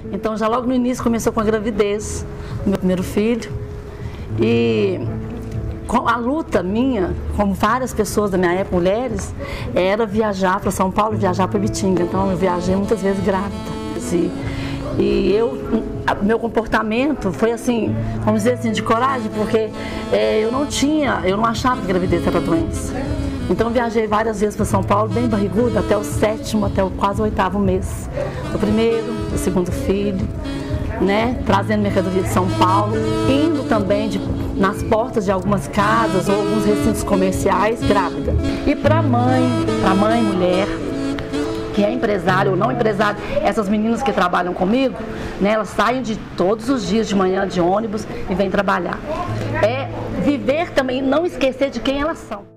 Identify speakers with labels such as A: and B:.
A: Então já logo no início começou com a gravidez do meu primeiro filho. E a luta minha, como várias pessoas da minha época, mulheres, era viajar para São Paulo, viajar para Ibitinga. Então eu viajei muitas vezes grávida. E meu comportamento foi assim, vamos dizer assim, de coragem, porque eu não achava que gravidez era doença. Então eu viajei várias vezes para São Paulo, bem barriguda, até o 7º, até o quase 8º mês. O primeiro, o segundo filho, né, trazendo mercadoria de São Paulo, indo também nas portas de algumas casas ou alguns recintos comerciais, grávida. E para mãe, mulher, que é empresário ou não empresário, essas meninas que trabalham comigo, né, elas saem todos os dias de manhã de ônibus e vêm trabalhar. É viver também, não esquecer de quem elas são.